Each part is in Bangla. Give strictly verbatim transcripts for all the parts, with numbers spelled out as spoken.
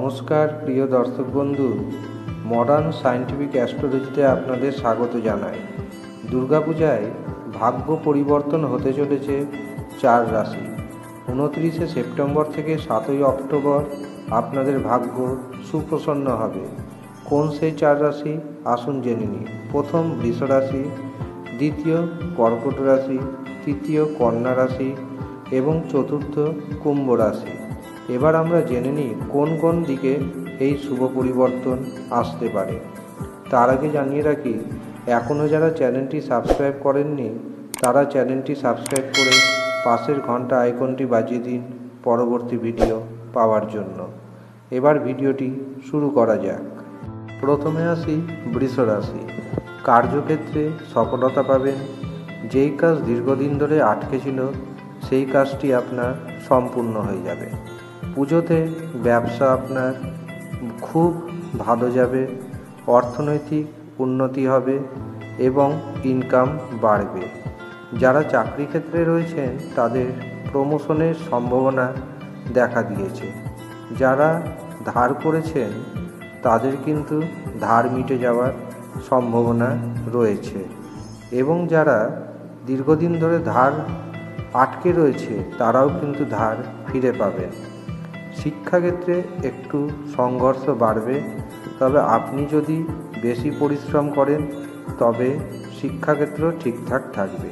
নমস্কার প্রিয় দর্শক বন্ধু, মডার্ন সায়েন্টিফিক অ্যাস্ট্রোলজিতে আপনাদের স্বাগত জানাই। দুর্গাপূজায় ভাগ্য পরিবর্তন হতে চলেছে চার রাশি। উনত্রিশে সেপ্টেম্বর থেকে সাতই অক্টোবর আপনাদের ভাগ্য সুপ্রসন্ন হবে। কোন সেই চার রাশি আসুন জেনে নিই। প্রথম বৃষ রাশি, দ্বিতীয় কর্কট রাশি, তৃতীয় কন্যা রাশি এবং চতুর্থ কুম্ভ রাশি। এবার আমরা জেনে নিই কোন কোন দিকে এই শুভ পরিবর্তন আসতে পারে। তার আগে জানিয়ে রাখি, এখনও যারা চ্যানেলটি সাবস্ক্রাইব করেননি তারা চ্যানেলটি সাবস্ক্রাইব করে পাশের ঘন্টা আইকনটি বাজিয়ে দিন পরবর্তী ভিডিও পাওয়ার জন্য। এবার ভিডিওটি শুরু করা যাক। প্রথমে আসি বৃষ রাশি। কার্যক্ষেত্রে সফলতা পাবেন। যেই কাজ দীর্ঘদিন ধরে আটকে ছিল সেই কাজটি আপনার সম্পূর্ণ হয়ে যাবে। পুজোতে ব্যবসা আপনার খুব ভালো যাবে, অর্থনৈতিক উন্নতি হবে এবং ইনকাম বাড়বে। যারা চাকরি ক্ষেত্রে রয়েছেন তাদের প্রমোশনের সম্ভাবনা দেখা দিয়েছে। যারা ধার করেছেন তাদের কিন্তু ধার মিটে যাওয়ার সম্ভাবনা রয়েছে এবং যারা দীর্ঘদিন ধরে ধার আটকে রয়েছে তারাও কিন্তু ধার ফিরে পাবেন। শিক্ষাক্ষেত্রে একটু সংঘর্ষ বাড়বে, তবে আপনি যদি বেশি পরিশ্রম করেন তবে শিক্ষাক্ষেত্র ঠিকঠাক থাকবে।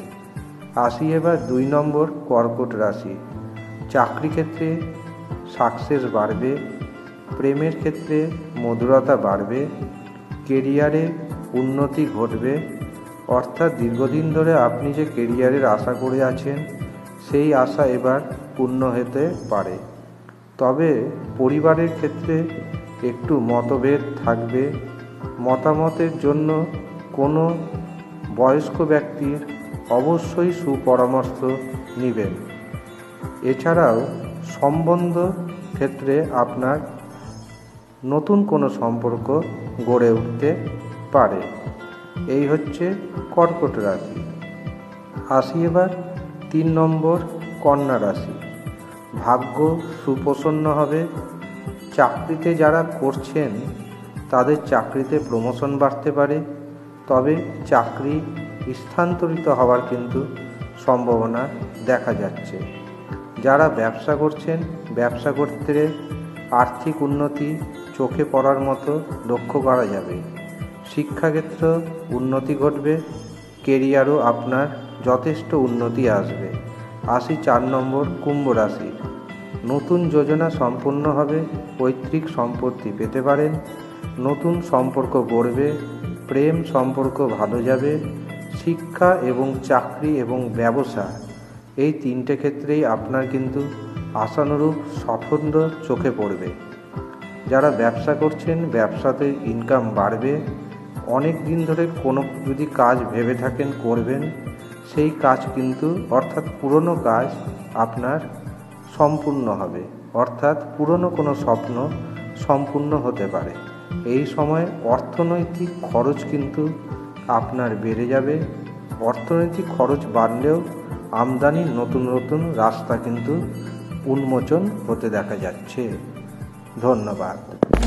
আসি এবার দুই নম্বর কর্কট রাশি। চাকরি ক্ষেত্রে সাকসেস বাড়বে, প্রেমের ক্ষেত্রে মধুরতা বাড়বে, কেরিয়ারে উন্নতি ঘটবে। অর্থাৎ দীর্ঘদিন ধরে আপনি যে কেরিয়ারের আশা করে আছেন সেই আশা এবার পূর্ণ হতে পারে। তবে পরিবারের ক্ষেত্রে একটু মতভেদ থাকবে। মতামতের জন্য কোনো বয়স্ক ব্যক্তির অবশ্যই সুপরামর্শ নেবেন। এছাড়াও সম্বন্ধ ক্ষেত্রে আপনার নতুন কোনো সম্পর্ক গড়ে উঠতে পারে। এই হচ্ছে কর্কট রাশি। আসি এবার তিন নম্বর কন্যা রাশি। ভাগ্য সুপ্রসন্ন হবে। চাকরিতে যারা করছেন তাদের চাকরিতে প্রমোশন বাড়তে পারে, তবে চাকরি স্থানান্তরিত হওয়ার কিন্তু সম্ভাবনা দেখা যাচ্ছে। যারা ব্যবসা করছেন ব্যবসা ক্ষেত্রে আর্থিক উন্নতি চোখে পড়ার মতো লক্ষ্য করা যাবে। শিক্ষাক্ষেত্র উন্নতি ঘটবে, কেরিয়ারও আপনার যথেষ্ট উন্নতি আসবে। আসি চার নম্বর কুম্ভ রাশি। নতুন যোজনা সম্পূর্ণ হবে, পৈতৃক সম্পত্তি পেতে পারেন, নতুন সম্পর্ক গড়বে, প্রেম সম্পর্ক ভালো যাবে। শিক্ষা এবং চাকরি এবং ব্যবসা এই তিনটে ক্ষেত্রেই আপনার কিন্তু আশানুরূপ সাফল্য চোখে পড়বে। যারা ব্যবসা করছেন ব্যবসাতে ইনকাম বাড়বে। অনেক দিন ধরে কোনো যদি কাজ ভেবে থাকেন করবেন, সেই কাজ কিন্তু অর্থাৎ পুরনো কাজ আপনার সম্পূর্ণ হবে। অর্থাৎ পুরনো কোনো স্বপ্ন সম্পূর্ণ হতে পারে। এই সময় অর্থনৈতিক খরচ কিন্তু আপনার বেড়ে যাবে। অর্থনৈতিক খরচ বাড়লেও আমদানির নতুন নতুন রাস্তা কিন্তু উন্মোচন হতে দেখা যাচ্ছে। ধন্যবাদ।